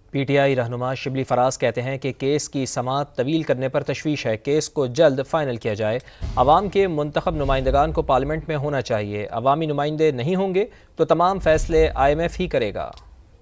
P T I رہنما شبلی فراز کہتے ہیں کہ کیس کی سماعت طویل کرنے پر تشویش ہے، کیس کو جلد فائنل کیا جائے۔ عوام کے منتخب نمائندگان کو پارلیمنٹ میں ہونا چاہیے، عوامی نمائندے نہیں ہوں گے تو تمام فیصلے IMF ہی کرے گا۔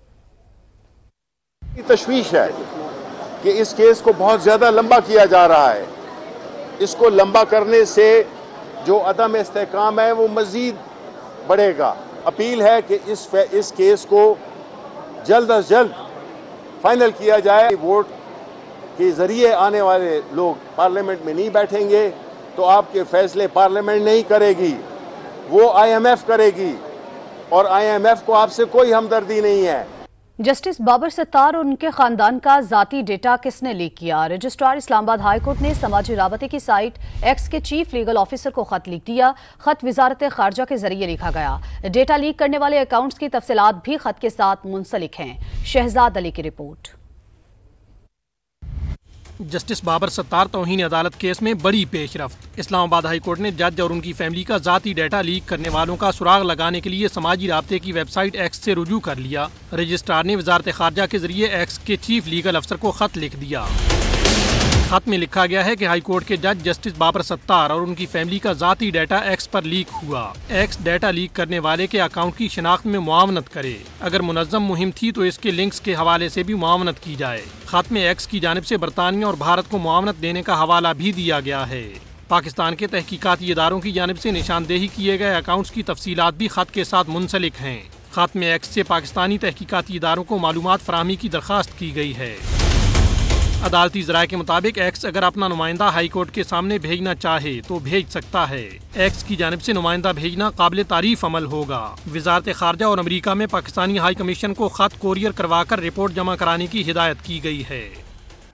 تشویش ہے کہ اس کیس کو بہت زیادہ لمبا کیا جا رہا ہے، اس کو لمبا کرنے سے جو عدم استحکام ہے وہ مزید بڑھے گا۔ اپیل ہے کہ اس کیس کو جلد از جلد فائنل کیا جائے۔ ووٹ کے ذریعے آنے والے لوگ پارلیمنٹ میں نہیں بیٹھیں گے تو آپ کے فیصلے پارلیمنٹ نہیں کرے گی، وہ IMF کرے گی، اور IMF کو آپ سے کوئی ہمدردی نہیں ہے۔ جسٹس بابر ستار اور ان کے خاندان کا ذاتی ڈیٹا کس نے لیک کیا؟ رجسٹرار اسلام آباد ہائی کورٹ نے سماجی رابطے کی سائٹ ایکس کے چیف لیگل آفیسر کو خط لکھ دیا۔ خط وزارت خارجہ کے ذریعے لکھا گیا۔ ڈیٹا لیک کرنے والے اکاؤنٹس کی تفصیلات بھی خط کے ساتھ منسلک ہیں۔ شہزاد علی کی رپورٹ۔ جسٹس بابر ستار توہین عدالت کیس میں بڑی پیش رفت۔ اسلام آباد ہائی کورٹ نے جج اور ان کی فیملی کا ذاتی ڈیٹا لیک کرنے والوں کا سراغ لگانے کے لیے سماجی رابطے کی ویب سائٹ ایکس سے رجوع کر لیا۔ رجسٹرار نے وزارت خارجہ کے ذریعے ایکس کے چیف لیگل افسر کو خط لکھ دیا۔ خط میں لکھا گیا ہے کہ ہائی کورٹ کے جج جسٹس بابر ستار اور ان کی فیملی کا ذاتی ڈیٹا ایکس پر لیک ہوا۔ ایکس ڈیٹا لیک کرنے والے کے اکاؤنٹ کی شناخت میں معاونت کرے، اگر منظم مہم تھی تو اس کے لنکس کے حوالے سے بھی معاونت کی جائے۔ خط میں ایکس کی جانب سے برطانیہ اور بھارت کو معاونت دینے کا حوالہ بھی دیا گیا ہے۔ پاکستان کے تحقیقاتی اداروں کی جانب سے نشاندہی کیے گئے اکاؤنٹس کی تفصیلات بھی خط کے ساتھ منسلک ہیں۔ خط میں ایکس سے پاکستانی تحقیقاتی اداروں کو معلومات فراہمی کی درخواست کی گئی ہے۔ عدالتی ذرائع کے مطابق ایکس اگر اپنا نمائندہ ہائی کورٹ کے سامنے بھیجنا چاہے تو بھیج سکتا ہے۔ ایکس کی جانب سے نمائندہ بھیجنا قابل تعریف عمل ہوگا۔ وزارت خارجہ اور امریکہ میں پاکستانی ہائی کمیشن کو خط کوریئر کروا کر رپورٹ جمع کرانے کی ہدایت کی گئی ہے۔